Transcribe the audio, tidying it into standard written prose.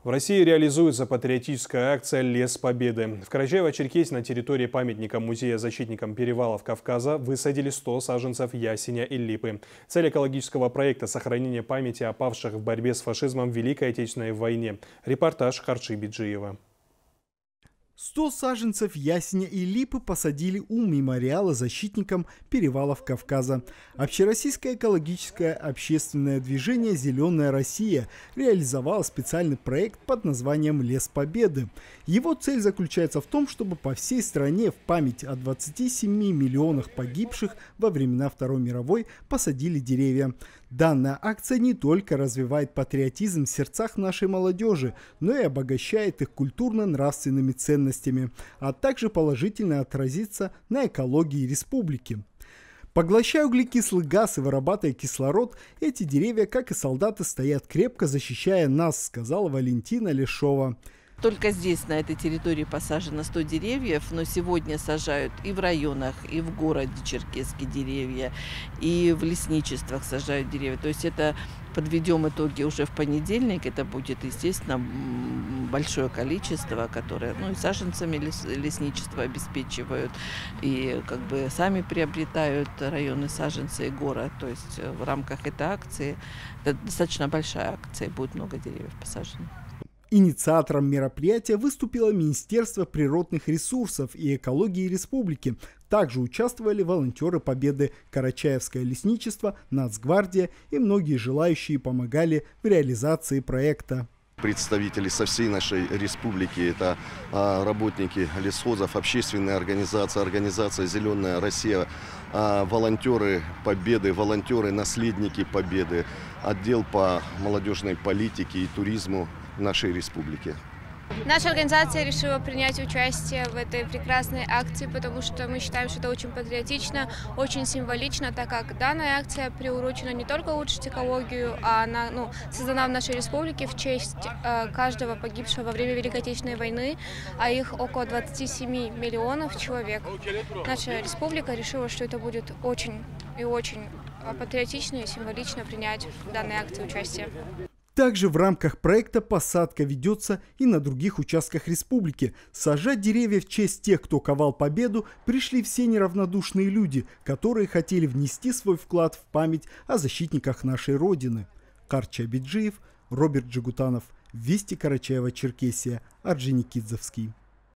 В России реализуется патриотическая акция «Лес Победы». В Карачаево-Черкесии на территории памятника музея защитникам перевалов Кавказа высадили 100 саженцев ясеня и липы. Цель экологического проекта – сохранение памяти о павших в борьбе с фашизмом в Великой Отечественной войне. Репортаж Харчи Биджиева. 100 саженцев ясеня и липы посадили у мемориала защитникам перевалов Кавказа. Общероссийское экологическое общественное движение «Зеленая Россия» реализовало специальный проект под названием «Лес Победы». Его цель заключается в том, чтобы по всей стране в память о 27 миллионах погибших во времена Второй мировой посадили деревья. Данная акция не только развивает патриотизм в сердцах нашей молодежи, но и обогащает их культурно-нравственными ценностями, а также положительно отразится на экологии республики. Поглощая углекислый газ и вырабатывая кислород, эти деревья, как и солдаты, стоят крепко, защищая нас, сказала Валентина Лешова. Только здесь, на этой территории, посажено 100 деревьев, но сегодня сажают и в районах, и в городе Черкесске деревья, и в лесничествах сажают деревья. То есть это подведем итоги уже в понедельник. Это будет, естественно, большое количество, которое, и саженцами лесничество обеспечивают, и как бы сами приобретают районы саженцы и город. То есть в рамках этой акции, это достаточно большая акция, будет много деревьев посажено. Инициатором мероприятия выступило Министерство природных ресурсов и экологии республики. Также участвовали волонтеры Победы, Карачаевское лесничество, Нацгвардия и многие желающие помогали в реализации проекта. Представители со всей нашей республики, это работники лесхозов, общественные организации, организация «Зеленая Россия», волонтеры Победы, волонтеры «Наследники Победы», отдел по молодежной политике и туризму нашей республики. Наша организация решила принять участие в этой прекрасной акции, потому что мы считаем, что это очень патриотично, очень символично, так как данная акция приурочена не только улучшить экологию, а она создана в нашей республике в честь каждого погибшего во время Великой Отечественной войны, а их около 27 миллионов человек. Наша республика решила, что это будет очень и очень патриотично и символично принять в данной акции участие. Также в рамках проекта посадка ведется и на других участках республики. Сажать деревья в честь тех, кто ковал победу, пришли все неравнодушные люди, которые хотели внести свой вклад в память о защитниках нашей Родины. Харчи Биджиев, Роберт Джигутанов, Вести, Карачаево-Черкесия, Орджоникидзевский.